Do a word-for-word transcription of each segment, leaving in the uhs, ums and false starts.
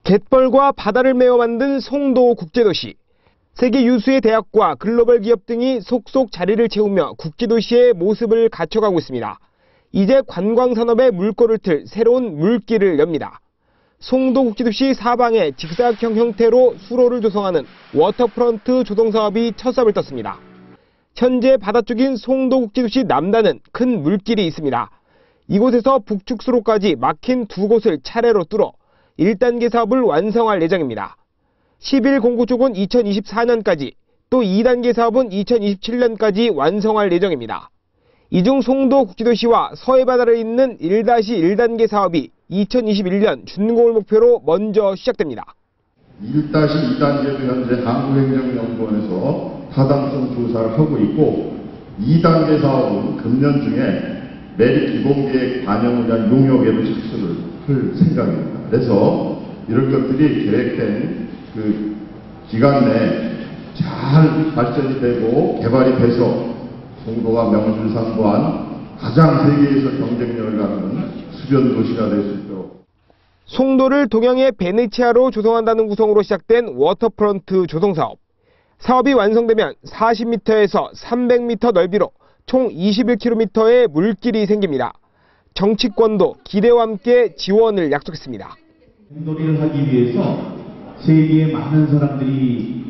갯벌과 바다를 메워 만든 송도 국제도시. 세계 유수의 대학과 글로벌 기업 등이 속속 자리를 채우며 국제도시의 모습을 갖춰가고 있습니다. 이제 관광산업의 물꼬를 틀 새로운 물길을 엽니다. 송도 국제도시 사방에 직사각형 형태로 수로를 조성하는 워터프런트 조성사업이 첫 삽을 떴습니다. 현재 바다 쪽인 송도 국제도시 남단은 큰 물길이 있습니다. 이곳에서 북측 수로까지 막힌 두 곳을 차례로 뚫어 일 단계 사업을 완성할 예정입니다. 십일 공구 쪽은 이천이십사 년까지, 또 이 단계 사업은 이천이십칠 년까지 완성할 예정입니다. 이 중 송도 국제도시와 서해바다를 잇는 일 일 단계 사업이 이천이십일 년 준공을 목표로 먼저 시작됩니다. 일 이 단계도 현재 한국행정연구원에서 타당성 조사를 하고 있고, 이 단계 사업은 금년 중에 매립 기본계획 반영을 위한 용역에도 착수를 할 생각입니다. 그래서 이런 것들이 계획된 그 기간 내에 잘 발전이 되고 개발이 돼서 송도가 명실상 부한 가장 세계에서 경쟁력을 갖는 수변 도시가 될 수 있도록. 송도를 동양의 베네치아로 조성한다는 구성으로 시작된 워터프런트 조성 사업. 사업이 완성되면 사십 미터에서 삼백 미터 넓이로 총 이십일 킬로미터의 물길이 생깁니다. 정치권도 기대와 함께 지원을 약속했습니다. 공놀이를 하기 위해서 세계의 많은 사람들이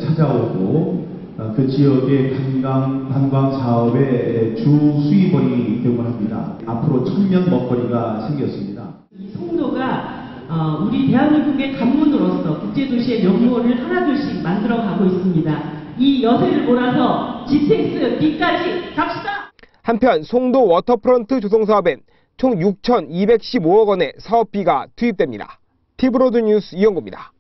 찾아오고 그 지역의 관광, 관광 사업의 주 수입원이 되고 합니다. 앞으로 천년 먹거리가 생겼습니다. 이 송도가 어, 우리 대한민국의 관문으로서 국제도시의 명물을 하나둘씩 만들어가고 있습니다. 이 여세를 몰아서 지텍스 B까지 갑시다! 한편 송도 워터프런트 조성 사업엔 총 육천이백십오억 원의 사업비가 투입됩니다. 티브로드 뉴스 이영구입니다.